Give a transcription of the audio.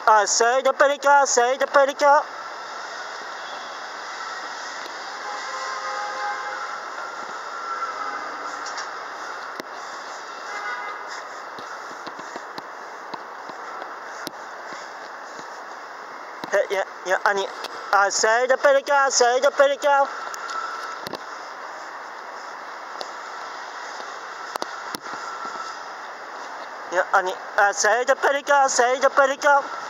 Say the pedicure, say the pedicure. Yeah, Annie. Say the pedicure, say the pedicure. Yeah, Annie. Say the pedicure, say the pedicure.